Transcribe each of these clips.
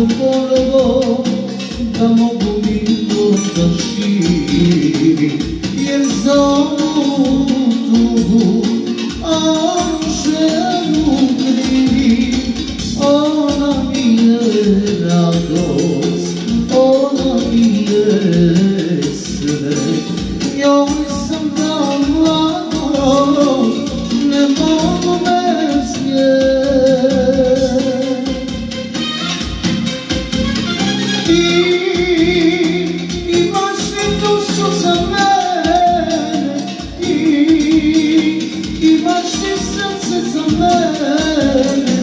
ponovo da mogu mirno da živim, jer za ovu tugu onu ženu krivim. Ona mi je radost, ona mi je sve, joj sam dao mlado, ne mogu bez nje. Imaš li dušu za mene, imaš li srce za mene,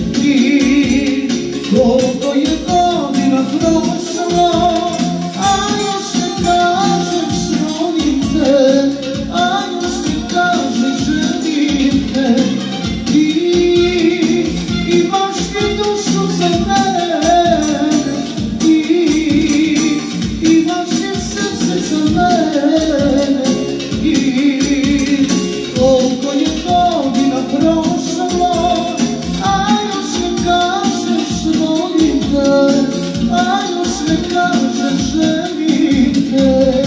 koliko je godina prošlo, a još ne kažeš volim te, a još ne kažeš želim te. Imaš li dušu za mene, imaš li srce za mene, koliko je godina prošlo, a još ne kažeš volim te, a još ne kažeš želim te.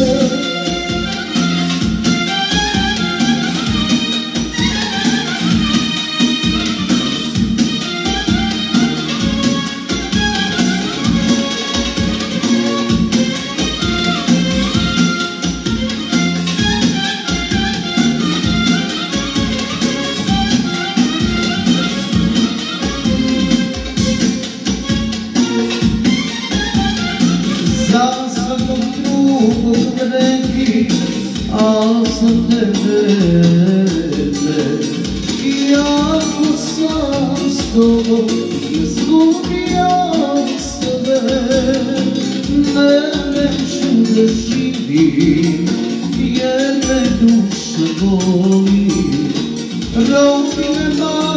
Za svakom drugog neki, a za tebe ne. Iako sam s tobom izgubio sebe, neću da živim, jer me duša boli. Robi me